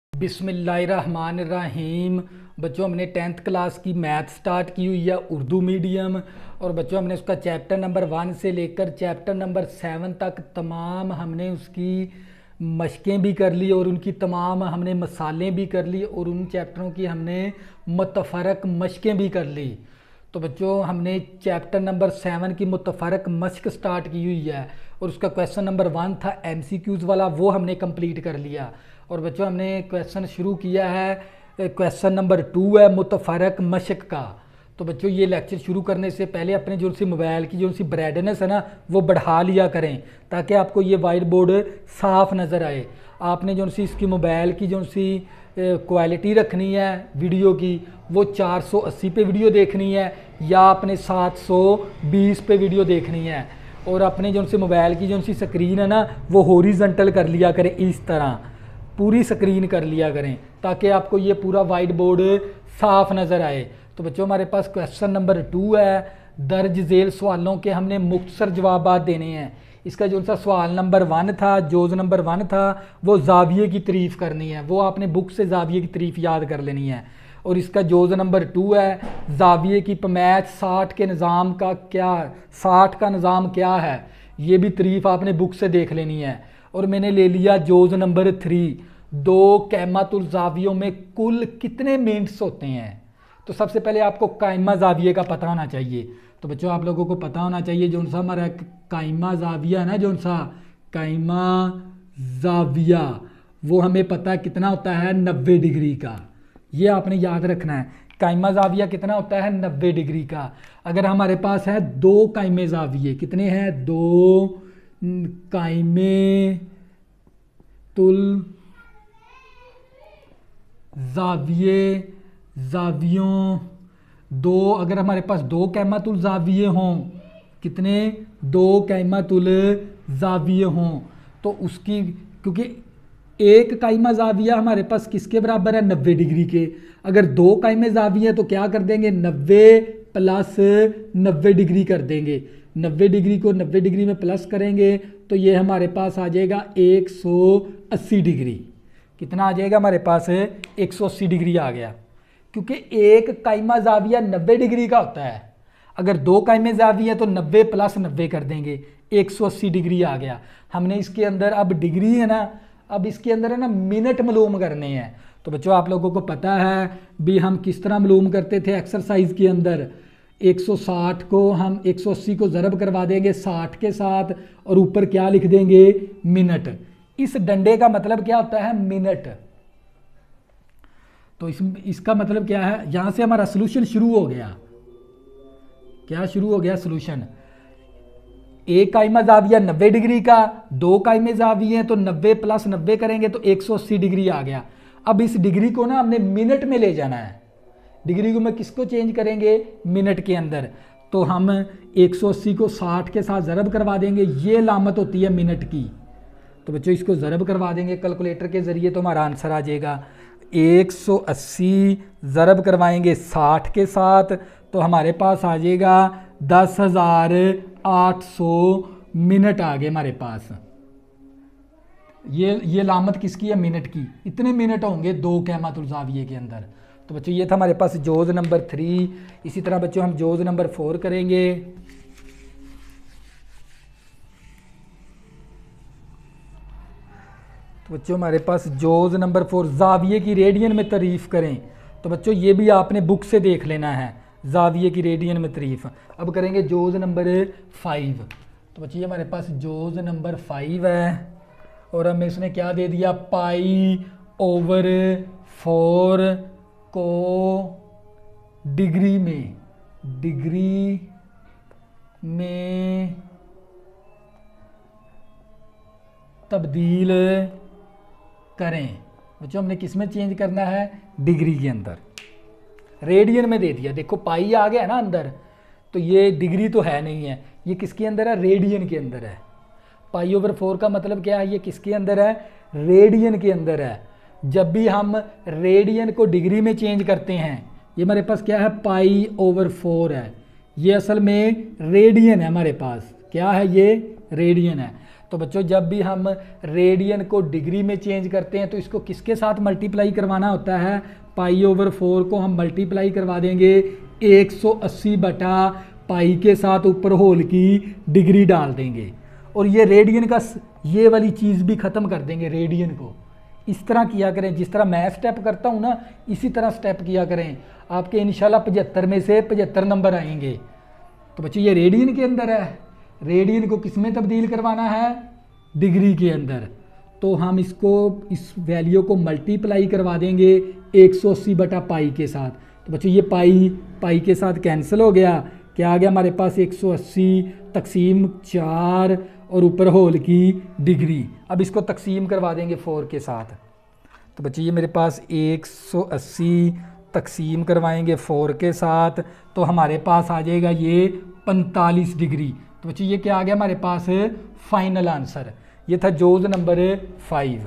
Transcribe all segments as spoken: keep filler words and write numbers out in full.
बिस्मिल्लाहिर्रहमानिर्रहीम। बच्चों, हमने टेंथ क्लास की मैथ स्टार्ट की हुई है उर्दू मीडियम। और बच्चों, हमने उसका चैप्टर नंबर वन से लेकर चैप्टर नंबर सेवन तक तमाम हमने उसकी मशकें भी कर ली और उनकी तमाम हमने मसालें भी कर ली और उन चैप्टरों की हमने मुतफ़रक मशकें भी कर ली। तो बच्चों, हमने चैप्टर नंबर सेवन की मुतफ़रक मशक स्टार्ट की हुई है और उसका क्वेश्चन नंबर वन था एमसीक्यूज़ वाला, वो हमने कंप्लीट कर लिया। और बच्चों, हमने क्वेश्चन शुरू किया है, क्वेश्चन नंबर टू है मुतफ़रक मशक का। तो बच्चों, ये लेक्चर शुरू करने से पहले अपने जो सी मोबाइल की जो सी ब्राइटनेस है ना, वो बढ़ा लिया करें ताकि आपको ये वाइट बोर्ड साफ़ नज़र आए। आपने जो सी इसकी मोबाइल की जो सी क्वालिटी रखनी है वीडियो की, वो चार सौ अस्सी पे वीडियो देखनी है या आपने सात सौ बीस पे वीडियो देखनी है। और अपने जो सी मोबाइल की जो सी स्क्रीन है ना, वो हॉरिजॉन्टल कर लिया करें, इस तरह पूरी स्क्रीन कर लिया करें ताकि आपको ये पूरा वाइट बोर्ड साफ नज़र आए। तो बच्चों, हमारे पास क्वेश्चन नंबर टू है, दर्ज झेल सवालों के हमने मुख्तसर जवाब देने हैं। इसका जो सा सवाल नंबर वन था, जोज नंबर वन था, वो जाविये की तारीफ़ करनी है। वो आपने बुक से जाविये की तारीफ़ याद कर लेनी है। और इसका जोज नंबर टू है, जाविये की पैमाइश साठ के निज़ाम का क्या साठ का निज़ाम क्या है, ये भी तारीफ़ आपने बुक से देख लेनी है। और मैंने ले लिया जोज नंबर थ्री, दो कैमतुल जावियों में कुल कितने मिनट्स होते हैं। तो सबसे पहले आपको कायमा जाविये का पता होना चाहिए। तो बच्चों, आप लोगों को पता होना चाहिए जो सा हमारा कायमा जाविया है ना, जो सा कायमा जाविया, वो हमें पता है कितना होता है, नब्बे डिग्री का। ये आपने याद रखना है, कायमा जाविया कितना होता है, नब्बे डिग्री का। अगर हमारे पास है दो कायमे जाविये, कितने हैं, दो कायमे तुल जाविये जावियों दो, अगर हमारे पास दो कैमतुल जाविये हों, कितने, दो कैमतुल जाविये हों, तो उसकी, क्योंकि एक कायमा जाविया हमारे पास किसके बराबर है, नब्बे डिग्री के। अगर दो कायमे जाविये तो क्या कर देंगे, नब्बे प्लस नब्बे डिग्री कर देंगे। नब्बे डिग्री को नब्बे डिग्री में प्लस करेंगे तो ये हमारे पास आ जाएगा एक सौ अस्सी डिग्री। कितना आ जाएगा हमारे पास, एक सौ अस्सी डिग्री आ गया, क्योंकि एक कायमा जाविया नब्बे डिग्री का होता है। अगर दो कायमे जाविया तो नब्बे प्लस नब्बे कर देंगे, एक सौ अस्सी डिग्री आ गया। हमने इसके अंदर अब डिग्री है ना, अब इसके अंदर है ना मिनट मालूम करने हैं। तो बच्चों, आप लोगों को पता है भी हम किस तरह मालूम करते थे एक्सरसाइज के अंदर। एक सौ साठ को हम एक सौ अस्सी को ज़रब करवा देंगे साठ के साथ और ऊपर क्या लिख देंगे, मिनट। इस डंडे का मतलब क्या होता है, मिनट। तो इस इसका मतलब क्या है, यहां से हमारा सोल्यूशन शुरू हो गया। क्या शुरू हो गया, सोल्यूशन। एक कायमा जाविया नब्बे डिग्री का, दो कायमे जाविये तो नब्बे प्लस नब्बे करेंगे तो एक सौ अस्सी डिग्री आ गया। अब इस डिग्री को ना हमने मिनट में ले जाना है। डिग्री को मैं किसको चेंज करेंगे, मिनट के अंदर। तो हम एक सौ अस्सी को साठ के साथ ज़रब करवा देंगे, ये लामत होती है मिनट की। तो बच्चों, इसको ज़रब करवा देंगे कैलकुलेटर के ज़रिए तो हमारा आंसर आ जाएगा एक सौ अस्सी ज़रब करवाएंगे साठ के साथ तो हमारे पास आ जाएगा दस हज़ार आठ सौ मिनट आ गए हमारे पास। ये ये लामत किसकी है, मिनट की। इतने मिनट होंगे दो कैमतुल जाविये के अंदर। तो बच्चों, ये था हमारे पास जोज नंबर थ्री। इसी तरह बच्चों हम जोज नंबर फोर करेंगे। तो बच्चों, हमारे पास जोज नंबर फोर, जाविये की रेडियन में तारीफ़ करें। तो बच्चों, ये भी आपने बुक से देख लेना है, जाविये की रेडियन में तारीफ़। अब करेंगे जोज नंबर फाइव। तो बच्चों, ये हमारे पास जोज नंबर फाइव है और हमें इसने क्या दे दिया, पाई ओवर फोर को डिग्री में डिग्री में तब्दील करें। बच्चों, हमने किस में चेंज करना है, डिग्री के अंदर। रेडियन में दे दिया, देखो पाई आ गया ना अंदर, तो ये डिग्री तो है नहीं है, ये किसके अंदर है, रेडियन के अंदर है। पाई ओवर फोर का मतलब क्या है, ये किसके अंदर है, रेडियन के अंदर है। जब भी हम रेडियन को डिग्री में चेंज करते हैं, ये हमारे पास क्या है, पाई ओवर फोर है, ये असल में रेडियन है हमारे पास। क्या है, ये रेडियन है। तो बच्चों जब भी हम रेडियन को डिग्री में चेंज करते हैं तो इसको किसके साथ मल्टीप्लाई करवाना होता है, पाई ओवर फोर को हम मल्टीप्लाई करवा देंगे एक सौ अस्सी बटा पाई के साथ, ऊपर होल की डिग्री डाल देंगे और ये रेडियन का ये वाली चीज़ भी ख़त्म कर देंगे। रेडियन को इस तरह किया करें, जिस तरह मैं स्टेप करता हूँ ना इसी तरह स्टेप किया करें, आपके इंशाल्लाह पचहत्तर में से पचहत्तर नंबर आएंगे। तो बच्चों ये रेडियन के अंदर है, रेडियन को किस में तब्दील करवाना है, डिग्री के अंदर। तो हम इसको इस वैल्यू को मल्टीप्लाई करवा देंगे एक सौ अस्सी बटा पाई के साथ। तो बच्चों ये पाई पाई के साथ कैंसिल हो गया, क्या आ गया हमारे पास एक सौ अस्सी तकसीम चार और ऊपर होल की डिग्री। अब इसको तकसीम करवा देंगे फोर के साथ। तो बच्चों ये मेरे पास एक सौ अस्सी तकसीम करवाएंगे फोर के साथ तो हमारे पास आ जाएगा ये पैंतालीस डिग्री। तो बच्चों ये क्या आ गया हमारे पास फाइनल आंसर, ये था जोज नंबर फाइव।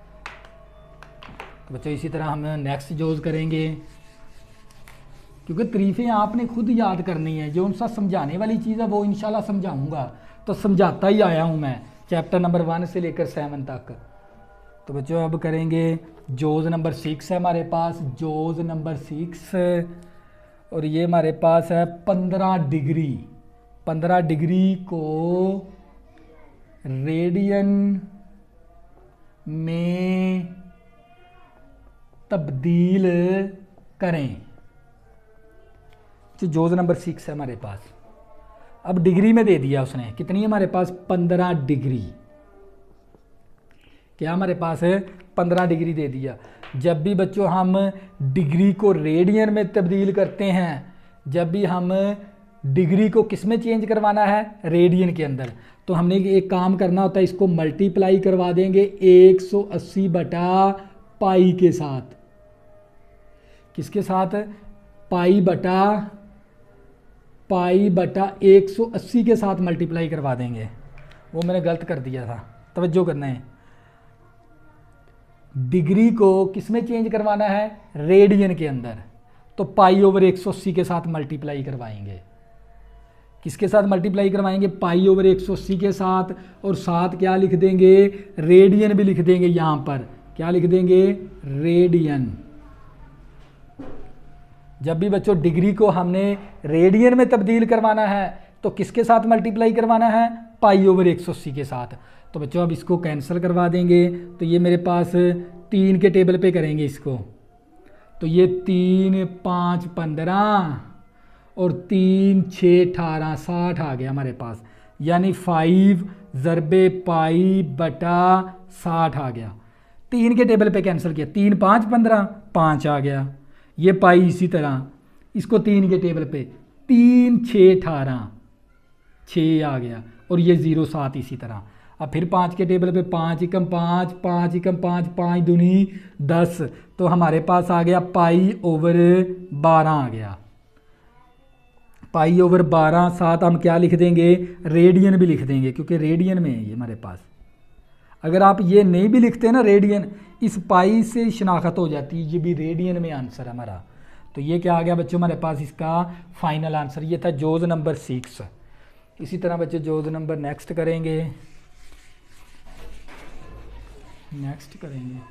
तो बच्चों इसी तरह हम नेक्स्ट जोज करेंगे, क्योंकि तरीफ़ें आपने खुद याद करनी है, जो उनसा समझाने वाली चीज़ है वो इंशाल्लाह समझाऊंगा, तो समझाता ही आया हूँ मैं चैप्टर नंबर वन से लेकर सेवन तक। तो बच्चों अब करेंगे जोज नंबर सिक्स है हमारे पास, जोज नंबर सिक्स, और ये हमारे पास है पंद्रह डिग्री। पंद्रह डिग्री को रेडियन में तब्दील करें। तो जोज नंबर सिक्स है हमारे पास। अब डिग्री में दे दिया उसने, कितनी है हमारे पास पंद्रह डिग्री, क्या हमारे पास है पंद्रह डिग्री दे दिया। जब भी बच्चों हम डिग्री को रेडियन में तब्दील करते हैं, जब भी हम डिग्री को किस में चेंज करवाना है, रेडियन के अंदर, तो हमने एक काम करना होता है, इसको मल्टीप्लाई करवा देंगे एक सौ अस्सी बटा पाई के साथ। किसके साथ, पाई बटा पाई बटा एक सौ अस्सी के साथ मल्टीप्लाई करवा देंगे। वो मैंने गलत कर दिया था, तवज्जो करना है। डिग्री को किस में चेंज करवाना है, रेडियन के अंदर, तो पाई ओवर एक सौ अस्सी के साथ मल्टीप्लाई करवाएंगे। किसके साथ मल्टीप्लाई करवाएंगे, पाई ओवर एक सौ अस्सी के साथ, और साथ क्या लिख देंगे, रेडियन भी लिख देंगे। यहाँ पर क्या लिख देंगे, रेडियन। जब भी बच्चों डिग्री को हमने रेडियन में तब्दील करवाना है तो किसके साथ मल्टीप्लाई करवाना है, पाई ओवर एक सौ अस्सी के साथ। तो बच्चों अब इसको कैंसिल करवा देंगे, तो ये मेरे पास तीन के टेबल पे करेंगे इसको, तो ये तीन पाँच पंद्रह और तीन छः अठारह साठ आ गया हमारे पास, यानी फाइव ज़रबे पाई बटा साठ आ गया। तीन के टेबल पे कैंसिल किया, तीन पाँच पंद्रह, पाँच आ गया। ये पाई इसी तरह, इसको तीन के टेबल पे, तीन छः अठारह, छः आ गया, और ये ज़ीरो सात इसी तरह। अब फिर पाँच के टेबल पे, पाँच एकम पाँच, पाँच एकम पाँच, पाँच दूनी दस, तो हमारे पास आ गया पाई ओवर बारह आ गया। पाई ओवर बारह, साथ हम क्या लिख देंगे, रेडियन भी लिख देंगे, क्योंकि रेडियन में है ये हमारे पास। अगर आप ये नहीं भी लिखते ना रेडियन, इस पाई से शनाख्त हो जाती है, ये भी रेडियन में आंसर है हमारा। तो ये क्या आ गया बच्चों हमारे पास, इसका फाइनल आंसर। ये था जोज नंबर सिक्स। इसी तरह बच्चे जोज नंबर नेक्स्ट करेंगे, नेक्स्ट करेंगे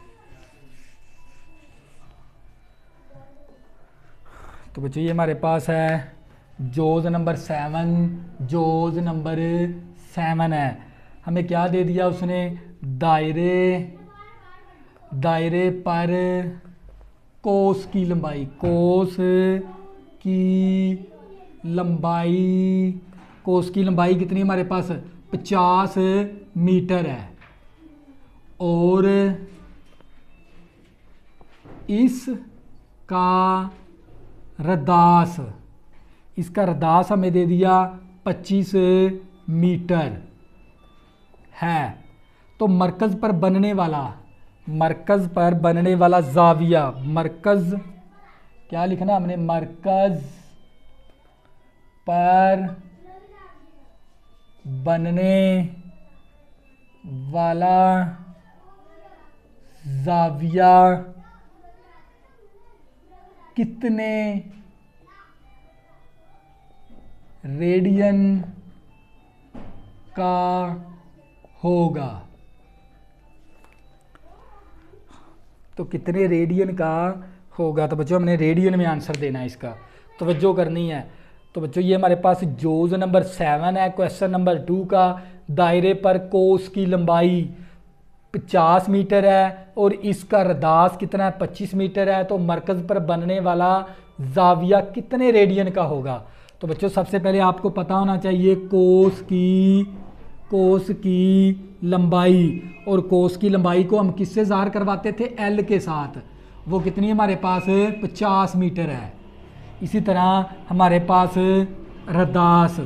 तो बच्चों ये हमारे पास है जोज नंबर सेवन। जोज नंबर सेवन है, हमें क्या दे दिया उसने, दायरे दायरे पर कोस की लंबाई, कोस की लंबाई, कोस की लंबाई कितनी हमारे पास, पचास मीटर है, और इसका रदास, इसका रदास हमें दे दिया पच्चीस मीटर है। तो मरकज़ पर बनने वाला, मरकज़ पर बनने वाला जाविया, मरकज़ क्या लिखना हमने, मरकज़ पर बनने वाला जाविया कितने रेडियन का होगा। तो कितने रेडियन का होगा, तो बच्चों हमने रेडियन में आंसर देना है इसका, तवज्जो करनी है। तो बच्चों ये हमारे पास जोज नंबर सेवन है क्वेश्चन नंबर टू का। दायरे पर कोस की लंबाई पचास मीटर है और इसका रदास कितना है, पच्चीस मीटर है। तो मरकज़ पर बनने वाला जाविया कितने रेडियन का होगा। तो बच्चों सबसे पहले आपको पता होना चाहिए कोस की कोस की लंबाई, और कोस की लंबाई को हम किससे ज़ाहिर करवाते थे, एल के साथ। वो कितनी है हमारे पास, पचास मीटर है। इसी तरह हमारे पास रदास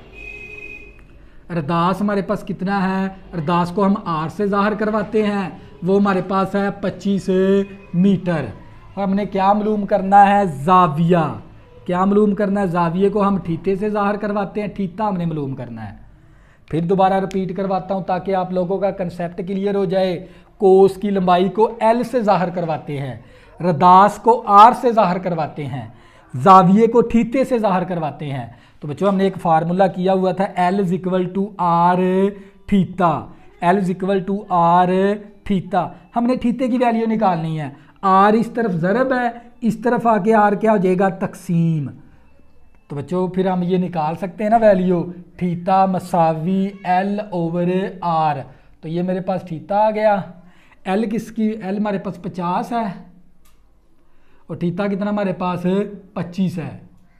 रदास हमारे पास कितना है, रदास को हम आर से ज़ाहिर करवाते हैं, वो हमारे पास है पच्चीस मीटर। हमने क्या मालूम करना है, जाविया। क्या मालूम करना है, जाविये को हम थीते से ज़ाहिर करवाते हैं, थीता हमने मालूम करना है। फिर दोबारा रिपीट करवाता हूँ ताकि आप लोगों का कंसेप्ट क्लियर हो जाए। कोस की लंबाई को एल से ज़ाहिर करवाते हैं, रदास को आर से ज़ाहिर करवाते हैं, जाविये को थीते से ज़ाहिर करवाते हैं। तो बच्चों हमने एक फार्मूला किया हुआ था, L is equal to R theta. L is equal to R theta. हमने थीते की वैल्यू निकालनी है। आर इस तरफ ज़रब है, इस तरफ आके आर क्या हो जाएगा, तकसीम। तो बच्चों फिर हम ये निकाल सकते हैं ना वैल्यू, थीता मसावी एल ओवर आर। तो ये मेरे पास थीता आ गया। एल किसकी, एल हमारे पास पचास है और थीता कितना हमारे पास पच्चीस है।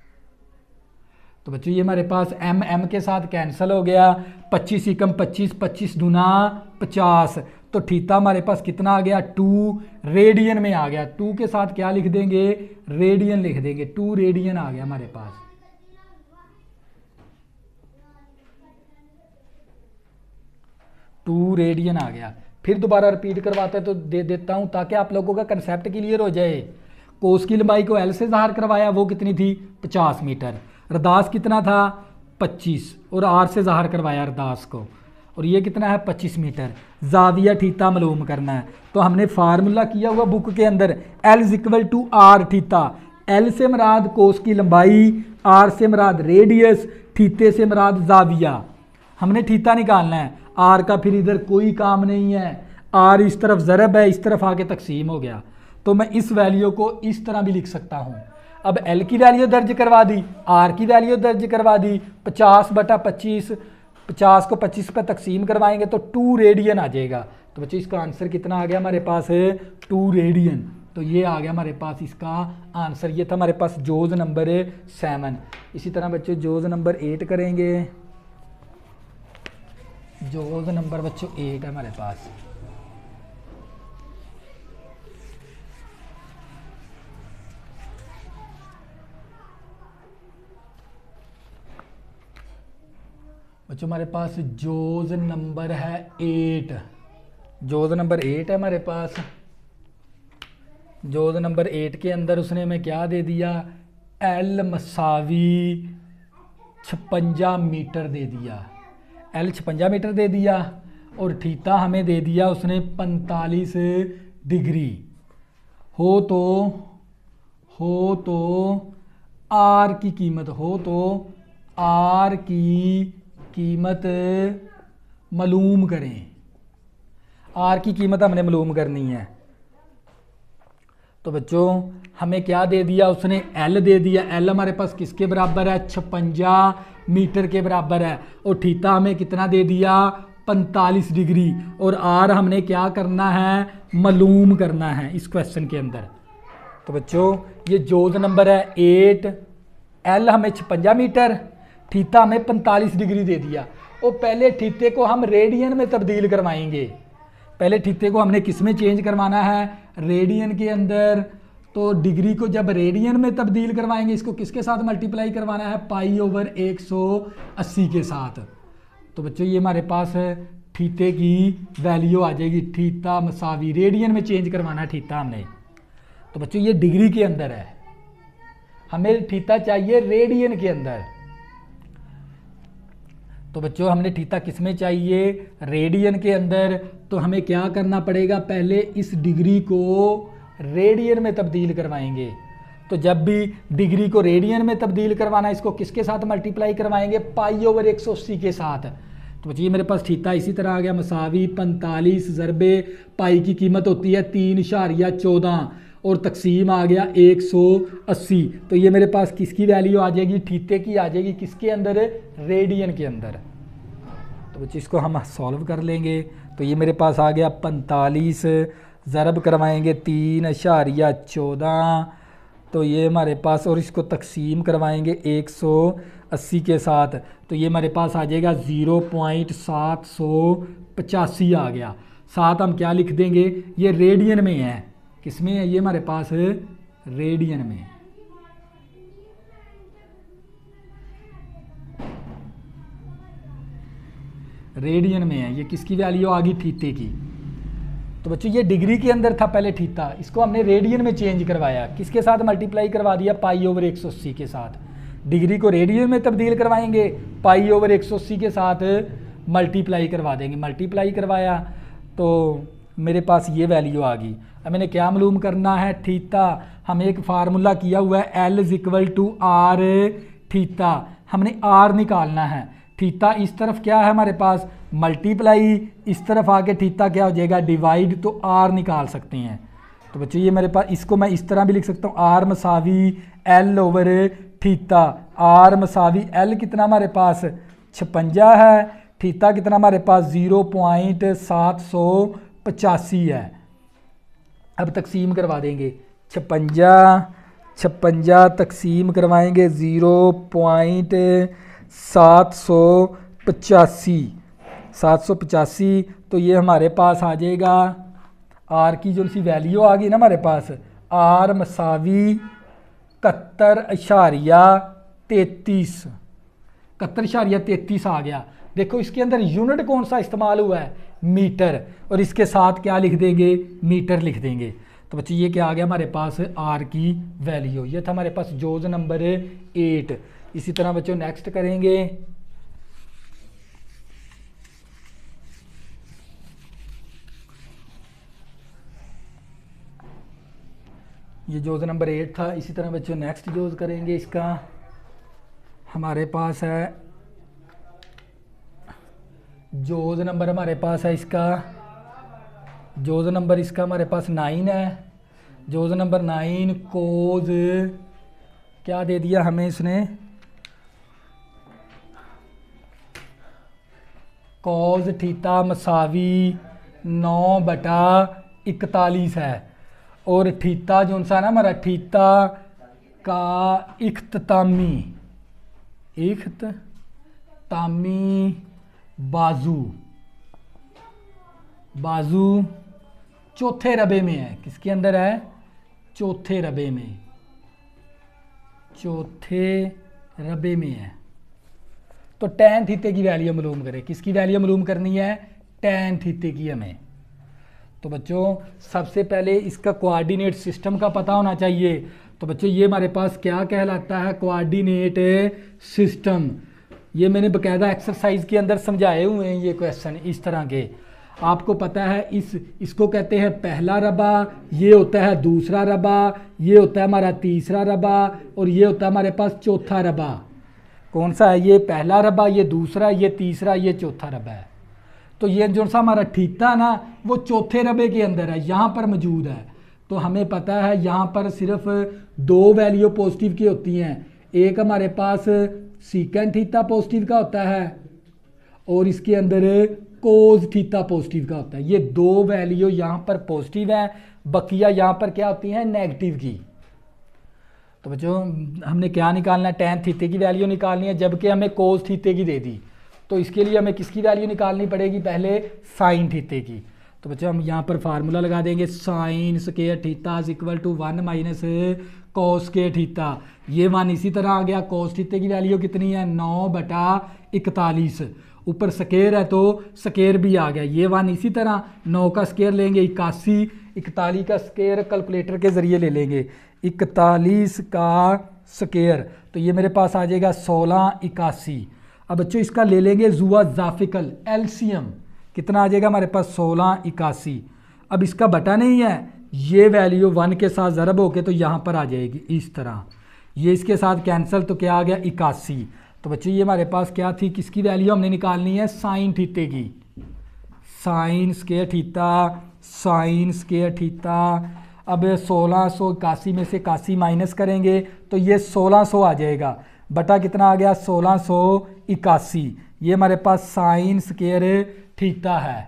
तो बच्चों ये हमारे पास एम एम के साथ कैंसिल हो गया, पच्चीस एकम पच्चीस, पच्चीस दूना पचास। तो थीता हमारे पास कितना आ गया, टू रेडियन में आ गया। टू के साथ क्या लिख देंगे, रेडियन लिख देंगे। टू रेडियन आ गया हमारे पास। टू रेडियन आ गया। फिर दोबारा रिपीट करवाते हैं तो दे देता हूं ताकि आप लोगों का कंसेप्ट क्लियर हो जाए। कोस की लंबाई को एल से ज़ाहिर करवाया, वो कितनी थी, पचास मीटर। रदास कितना था, पच्चीस, और आर से ज़ाहिर करवाया रदास को, और ये कितना है, पच्चीस मीटर। जाविया थीता मालूम करना है। तो हमने फार्मूला किया हुआ बुक के अंदर, L is equal to R theta. L से मराद कोस की लंबाई, आर से मराद रेडियस, थीते से मराद जाविया। हमने थीता निकालना है। आर का फिर इधर कोई काम नहीं है, आर इस तरफ ज़रब है, इस तरफ आके तकसीम हो गया। तो मैं इस वैल्यू को इस तरह भी लिख सकता हूँ। अब एल की वैल्यू दर्ज करवा दी, आर की वैल्यू दर्ज करवा दी, पचास बटा पच्चीस, पचास को पच्चीस पर तकसीम करवाएंगे तो टू रेडियन आ जाएगा। तो बच्चों इसका आंसर कितना आ गया हमारे पास, टू रेडियन। तो ये आ गया हमारे पास इसका आंसर। ये था हमारे पास जोज नंबर सेवन। इसी तरह बच्चों जोज नंबर एट करेंगे। जोज नंबर बच्चों एट है हमारे पास। बच्चों हमारे पास जोज नंबर है एट। जोज नंबर एट है हमारे पास। जोज नंबर एट के अंदर उसने हमें क्या दे दिया, एल मसावी छप्पंजा मीटर दे दिया। एल छप्पंजा मीटर दे दिया और थीता हमें दे दिया उसने पैंतालीस डिग्री। हो तो हो तो आर की कीमत हो तो आर की कीमत मालूम करें। आर की कीमत हमने मालूम करनी है। तो बच्चों हमें क्या दे दिया उसने, एल दे दिया। एल हमारे पास किसके बराबर है, छप्पंजा मीटर के बराबर है। और थीटा हमें कितना दे दिया, पैंतालीस डिग्री। और आर हमने क्या करना है, मालूम करना है इस क्वेश्चन के अंदर। तो बच्चों ये जोज नंबर है एट। एल हमें छप्पंजा मीटर, थीटा हमें पैंतालीस डिग्री दे दिया। और पहले थीटे को हम रेडियन में तब्दील करवाएंगे। पहले थीटे को हमने किस में चेंज करवाना है, रेडियन के अंदर। तो डिग्री को जब रेडियन में तब्दील करवाएंगे, इसको किसके साथ मल्टीप्लाई करवाना है, पाई ओवर एक सौ अस्सी के साथ। तो बच्चों ये हमारे पास थीटे की वैल्यू आ जाएगी, थीटा मसावी रेडियन में चेंज करवाना है थीटा हमने। तो बच्चों ये डिग्री के अंदर है, हमें थीटा चाहिए रेडियन के अंदर। तो बच्चों हमने थीटा किस में चाहिए, रेडियन के अंदर। तो हमें क्या करना पड़ेगा, पहले इस डिग्री को रेडियन में तब्दील करवाएंगे। तो जब भी डिग्री को रेडियन में तब्दील करवाना है, इसको किसके साथ मल्टीप्लाई करवाएंगे, पाई ओवर एक सौ अस्सी के साथ। तो बच्चे ये मेरे पास थीटा इसी तरह आ गया मसावी पैंतालीस ज़रबे पाई की कीमत होती है तीन इशारिया चौदह और तकसीम आ गया एक सौ अस्सी। तो ये मेरे पास किसकी वैल्यू आ जाएगी, थीटे की आ जाएगी, किसके अंदर, रेडियन के अंदर। तो बच्चे इसको हम सॉल्व कर लेंगे। तो ये मेरे पास आ गया पैंतालीस ज़रब करवाएंगे तीन इशारिया चौदह, तो ये हमारे पास, और इसको तकसीम करवाएंगे एक सौ अस्सी के साथ, तो ये हमारे पास आ जाएगा ज़ीरो पॉइंट सात सौ पचासी आ गया। साथ हम क्या लिख देंगे, ये रेडियन में है, किस में है, ये हमारे पास रेडियन में। रेडियन में है, ये किसकी वैल्यू आ गई, थीटे की। तो बच्चों ये डिग्री के अंदर था पहले थीटा, इसको हमने रेडियन में चेंज करवाया, किसके साथ मल्टीप्लाई करवा दिया, पाई ओवर एक सौ अस्सी के साथ। डिग्री को रेडियन में तब्दील करवाएंगे, पाई ओवर एक सौ अस्सी के साथ मल्टीप्लाई करवा देंगे। मल्टीप्लाई करवाया तो मेरे पास ये वैल्यू आ गई। अब मैंने क्या मालूम करना है, थीटा, हमें एक फार्मूला किया हुआ है L is equal to R theta, हमने आर निकालना है। थीटा इस तरफ क्या है हमारे पास, मल्टीप्लाई, इस तरफ आके थीटा क्या हो जाएगा, डिवाइड, तो आर निकाल सकते हैं। तो बच्चों ये मेरे पास, इसको मैं इस तरह भी लिख सकता हूँ, आर मसावी एल ओवर थीटा। आर मसावी एल कितना हमारे पास छप्पंजा है, थीटा कितना हमारे पास ज़ीरो पॉइंट सात सौ पचासी है। अब तकसीम करवा देंगे, छप्पंजा छप्पंजा तकसीम करवाएंगे ज़ीरो पॉइंट सात सौ पचासी सात सौ पचासी, तो ये हमारे पास आ जाएगा, आर की जो सी वैल्यू आ गई ना हमारे पास, आर मसावी इकहत्तर इशारिया तैतीस इकहत्तर इशारिया तैतीस आ गया। देखो इसके अंदर यूनिट कौन सा इस्तेमाल हुआ है, मीटर, और इसके साथ क्या लिख देंगे, मीटर लिख देंगे। तो बच्चे ये क्या आ गया हमारे पास, आर की वैल्यू। ये था हमारे पास जोज नंबर एट। इसी तरह बच्चों नेक्स्ट करेंगे, ये जोज नंबर एट था। इसी तरह बच्चों नेक्स्ट जोज करेंगे, इसका हमारे पास है जोज नंबर हमारे पास है इसका जोज नंबर इसका हमारे पास नाइन है। जोज नंबर नाइन, कोज क्या दे दिया हमें इसने, कोज थीटा मसावी नौ बटा इकतालीस है, और थीटा जो सा ना हमारा थीटा का इख्तितामी इख्तितामी बाजू बाजू चौथे रबे में है, किसके अंदर है, चौथे रबे में चौथे रबे में है। तो टैन थीटे की वैल्यू मालूम करें, किसकी वैल्यू मालूम करनी है, टैन थीटे की हमें। तो बच्चों सबसे पहले इसका कोऑर्डिनेट सिस्टम का पता होना चाहिए। तो बच्चों ये हमारे पास क्या कहलाता है, कोऑर्डिनेट सिस्टम। ये मैंने बकायदा एक्सरसाइज के अंदर समझाए हुए हैं ये क्वेश्चन इस तरह के, आपको पता है। इस इसको कहते हैं पहला रबा, ये होता है दूसरा रबा, ये होता है हमारा तीसरा रबा, और ये होता है हमारे पास चौथा रबा। कौन सा है, ये पहला रबा, ये दूसरा, ये तीसरा, ये चौथा रबा है। तो ये जो सा हमारा थीटा ना वो चौथे रबे के अंदर है, यहाँ पर मौजूद है। तो हमें पता है यहाँ पर सिर्फ दो वैल्यू पॉजिटिव की होती हैं, एक हमारे पास सीकेंड थीटा पॉजिटिव का होता है, और इसके अंदर कोज थीटा पॉजिटिव का होता है। ये दो वैल्यू यहाँ पर पॉजिटिव है, बकिया यहाँ पर क्या होती हैं, नेगेटिव की। तो बच्चों हमने क्या निकालना है, टैन थीटे की वैल्यू निकालनी है, जबकि हमें कोज थीटे की दे दी। तो इसके लिए हमें किसकी वैल्यू निकालनी पड़ेगी, पहले साइन थीटे की। तो बच्चों हम यहाँ पर फार्मूला लगा देंगे, sine square theta is equal to one minus cos के थीटा। ये वन इसी तरह आ गया, कोस थीटे की वैल्यू कितनी है, नौ बटा इकतालीस, ऊपर स्केयर है तो स्केयर भी आ गया। ये वन इसी तरह, नौ का स्केयर लेंगे इक्यासी, इकतालीस का स्केयर कैलकुलेटर के ज़रिए ले लेंगे, इकतालीस का स्केयर, तो ये मेरे पास आ जाएगा सोलह इक्यासी। अब बच्चों इसका ले लेंगे जुआ जाफिकल एलसीएम, कितना आ जाएगा हमारे पास सोलह इक्यासी। अब इसका बटा नहीं है, ये वैल्यू वन के साथ ज़रब होके तो यहाँ पर आ जाएगी इस तरह, ये इसके साथ कैंसिल, तो क्या आ गया इक्यासी। तो बच्चों ये हमारे पास क्या थी, किसकी वैल्यू हमने निकालनी है, साइन थीटे की, sine square theta, sine square theta. अब सोलह सौ इक्यासी में से इक्यासी माइनस करेंगे तो ये सोलह सौ आ जाएगा, बटा कितना आ गया, सोलह सौ इक्यासी। ये हमारे पास साइन स्क्वायर थीटा है,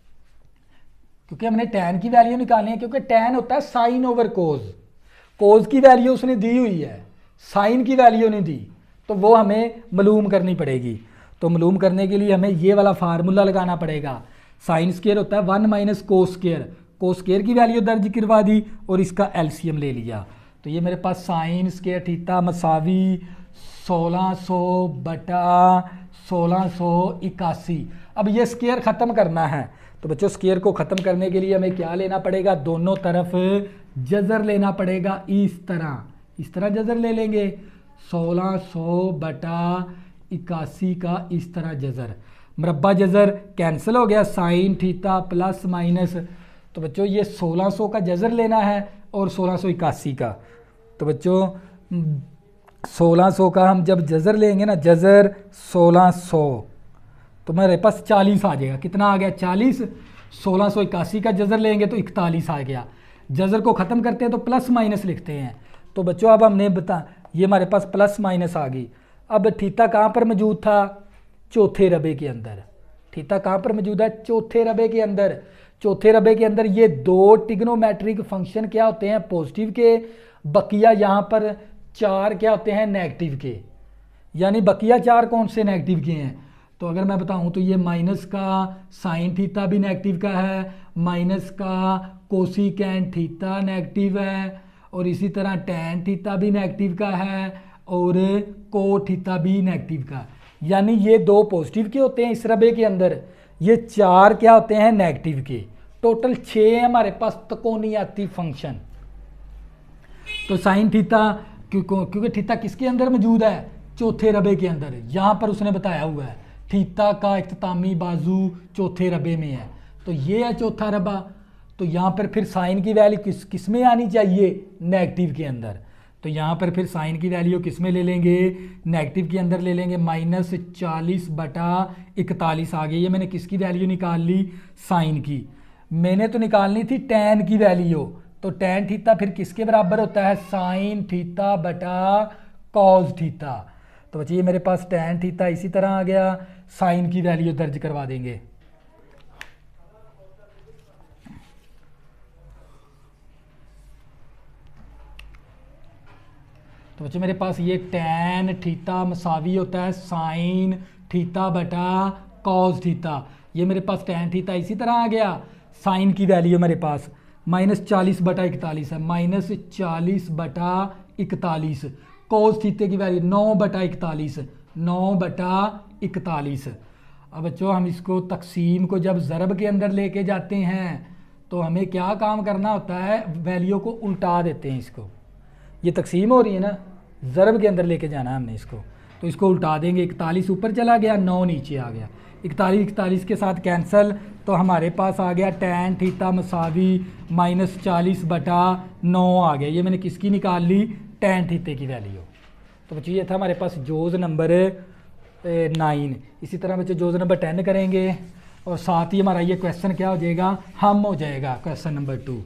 क्योंकि हमने टैन की वैल्यू निकालनी है, क्योंकि टैन होता है साइन ओवर कोज, कोज की वैल्यू उसने दी हुई है, साइन की वैल्यू नहीं दी, तो वो हमें मालूम करनी पड़ेगी। तो मालूम करने के लिए हमें ये वाला फार्मूला लगाना पड़ेगा। साइन स्क्वायर होता है one minus cos square, cos square की वैल्यू दर्ज करवा दी और इसका एलसीएम ले लिया। तो ये मेरे पास साइन स्क्वायर थीटा मसावी सोलह सौ बटा सोलह सौ इक्यासी। अब ये स्क्वायर ख़त्म करना है, तो बच्चों स्क्वायर को ख़त्म करने के लिए हमें क्या लेना पड़ेगा, दोनों तरफ जज़र लेना पड़ेगा, इस तरह इस तरह जज़र ले लेंगे, सोलह सौ बटा इक्यासी का इस तरह जज़र, मरबा जज़र कैंसिल हो गया, साइन थीटा प्लस माइनस। तो बच्चों ये सोलह सौ का जज़र लेना है और सोलह सौ इक्यासी का। तो बच्चों सोलह सौ का हम जब जज़र लेंगे ना, जज़र सोलह सौ, तो मेरे पास चालीस आ जाएगा, कितना आ गया, चालीस। सोलह सौ इक्यासी का जज़र लेंगे तो इकतालीस आ गया। जज़र को ख़त्म करते हैं तो प्लस माइनस लिखते हैं। तो बच्चों अब हमने बता, ये हमारे पास प्लस माइनस आ गई। अब थीटा कहाँ पर मौजूद था, चौथे रबे के अंदर। थीटा कहाँ पर मौजूद है, चौथे रबे के अंदर। चौथे रबे के अंदर ये दो ट्रिग्नोमेट्रिक फंक्शन क्या होते हैं, पॉजिटिव के, बकिया यहाँ पर चार क्या होते हैं, नेगेटिव के। यानी बकिया चार कौन से, नेगेटिव के हैं। तो अगर मैं बताऊं तो ये माइनस का साइन थीटा भी नेगेटिव का है, माइनस का कोसिकेंट थीटा नेगेटिव है, और इसी तरह टैन थीटा भी नेगेटिव का है, और को थीटा भी नेगेटिव का। यानी ये दो पॉजिटिव के होते हैं इस रबे के अंदर, ये चार क्या होते हैं, नेगेटिव के। टोटल छः है हमारे पास त्रिकोणीयति फंक्शन। तो साइन थीटा क्योंकि थीटा किसके अंदर मौजूद है, चौथे रबे के अंदर। यहाँ पर उसने बताया हुआ है थीटा का इख्तितामी बाजू चौथे रबे में है, तो ये है चौथा रबा। तो यहाँ पर फिर साइन की वैल्यू किस किस में आनी चाहिए, नेगेटिव के अंदर। तो यहाँ पर फिर साइन की वैल्यू किस में ले लेंगे, नेगेटिव के अंदर ले लेंगे। माइनस चालीस बटा इकतालीस आ गई। ये मैंने किसकी वैल्यू निकाल ली, साइन की। मैंने तो निकालनी थी टैन की वैल्यू, तो टैन थीटा फिर किसके बराबर होता है, साइन थीटा बटा कॉस थीटा। तो बच्चे ये मेरे पास टैन थीटा इसी तरह आ गया, साइन की वैल्यू दर्ज करवा देंगे। तो बच्चे मेरे पास ये टैन थीटा मसावी होता है साइन थीटा बटा कॉस थीटा। ये मेरे पास टैन थीटा इसी तरह आ गया, साइन की वैल्यू मेरे पास माइनस चालीस बटा इकतालीस है, माइनस चालीस बटा इकतालीस। कॉस थीटे की वैल्यू नौ बटा इकतालीस, नौ बटा इकतालीस। अब बच्चों हम इसको तकसीम को जब ज़रब के अंदर लेके जाते हैं तो हमें क्या काम करना होता है, वैल्यू को उल्टा देते हैं। इसको ये तकसीम हो रही है ना, ज़रब के अंदर लेके जाना है हमने इसको, तो इसको उल्टा देंगे। इकतालीस ऊपर चला गया, नौ नीचे आ गया, इकतालीस इकतालीस के साथ कैंसल, तो हमारे पास आ गया टैन थीटा मसावी माइनस चालीस बटा नौ आ गया। ये मैंने किसकी निकाल ली, टैन थीटे की वैल्यू। तो बच्चों ये था हमारे पास जोज़ नंबर नाइन। इसी तरह बच्चों जोज़ नंबर टेन करेंगे और साथ ही हमारा ये क्वेश्चन क्या हो जाएगा, हम हो जाएगा क्वेश्चन नंबर टू।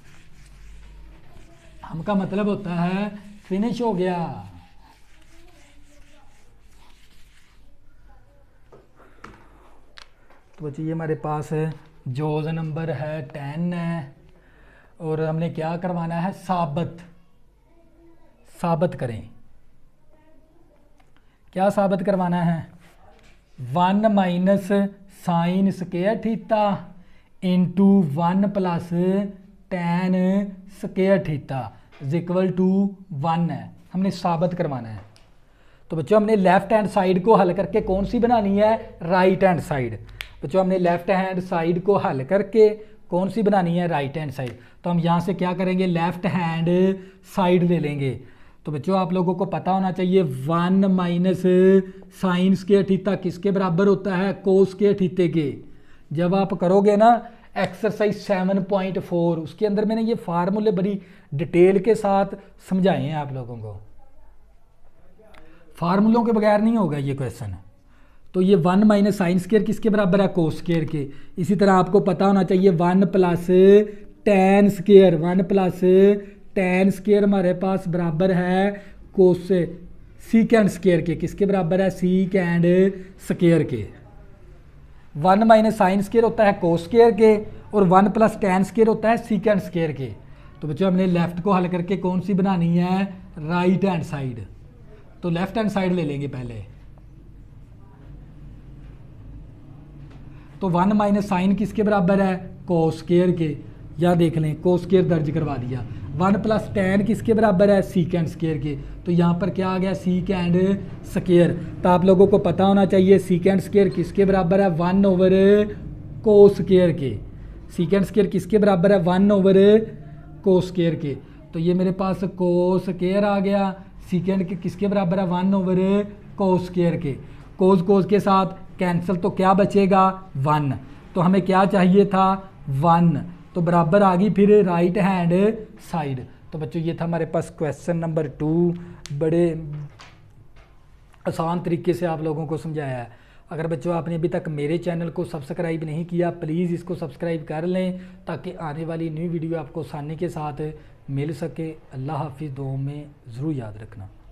हम का मतलब होता है फिनिश हो गया। तो बच्चों ये हमारे पास जोज़ नंबर है टेन है, और हमने क्या करवाना है, साबित साबित करें। क्या साबित करवाना है, one minus sine square theta into one plus tan square theta is equal to one है, हमने साबित करवाना है। तो बच्चों हमने लेफ्ट हैंड साइड को हल करके कौन सी बनानी है, राइट हैंड साइड। बच्चों हमने लेफ्ट हैंड साइड को हल करके कौन सी बनानी है, राइट हैंड साइड। तो हम यहाँ से क्या करेंगे, लेफ्ट हैंड साइड ले लेंगे। तो बच्चों आप लोगों को पता होना चाहिए one minus sine square theta किसके बराबर होता है, कोस स्क्वायर थीटे के। जब आप करोगे ना एक्सरसाइज सेवन पॉइंट फोर, उसके अंदर मैंने ये फार्मूले बड़ी डिटेल के साथ समझाए हैं आप लोगों को। फार्मूलों के बगैर नहीं होगा ये क्वेश्चन। तो ये वन माइनस साइन स्केयर किसके बराबर है, कोस स्केयर के। इसी तरह आपको पता होना चाहिए one plus tan square, one plus tan square हमारे पास बराबर है कोस सीकेंड स्केयर के। किसके बराबर है, सीकेंड स्केयर के। वन माइनस साइन स्केयर होता है कोस स्केयर के और वन प्लस टेन स्केयर होता है सीकेंड स्केयर के। तो बच्चों हमने लेफ्ट को हल करके कौन सी बनानी है, राइट हैंड साइड। तो लेफ्ट हैंड साइड ले लेंगे पहले। तो वन माइनस साइन किसके बराबर है, कोस स्केयर के। या देख लें कोस स्केयर दर्ज करवा दिया। वन प्लस टेन किसके बराबर है, सीकेंड स्केयर के। तो यहाँ पर क्या आ गया, सीकेंड स्केयर। तो आप लोगों को पता होना चाहिए सीकेंड स्केयर किसके बराबर है, वन ओवर कोस स्केयर के। सीकेंड स्केयर किसके बराबर है, वन ओवर कोस स्केयर के। तो ये मेरे पास कोस स्केयर आ गया। सीकेंड के किसके बराबर है, वन ओवर कोस स्केयर के। कोस कोस के साथ कैंसिल, तो क्या बचेगा, वन। तो हमें क्या चाहिए था, वन। तो बराबर आ गई फिर राइट हैंड साइड। तो बच्चों ये था हमारे पास क्वेश्चन नंबर टू। बड़े आसान तरीके से आप लोगों को समझाया है। अगर बच्चों आपने अभी तक मेरे चैनल को सब्सक्राइब नहीं किया, प्लीज़ इसको सब्सक्राइब कर लें ताकि आने वाली न्यू वीडियो आपको आसानी के साथ मिल सके। अल्लाह हाफिज़, दुआ में ज़रूर याद रखना।